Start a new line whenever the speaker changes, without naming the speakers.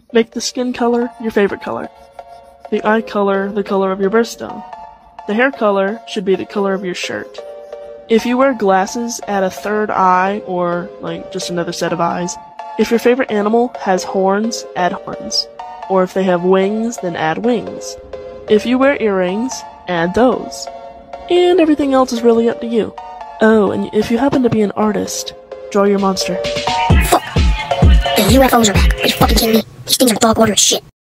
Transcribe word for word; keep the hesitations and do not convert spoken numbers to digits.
Make the skin color your favorite color. The eye color the color of your birthstone. The hair color should be the color of your shirt. If you wear glasses, add a third eye, or like just another set of eyes. If your favorite animal has horns, add horns. Or if they have wings, then add wings. If you wear earrings, add those. And everything else is really up to you. Oh, and if you happen to be an artist, draw your monster.
Fuck! The U F Os are back. Are you fucking kidding me? These things are dog order as shit.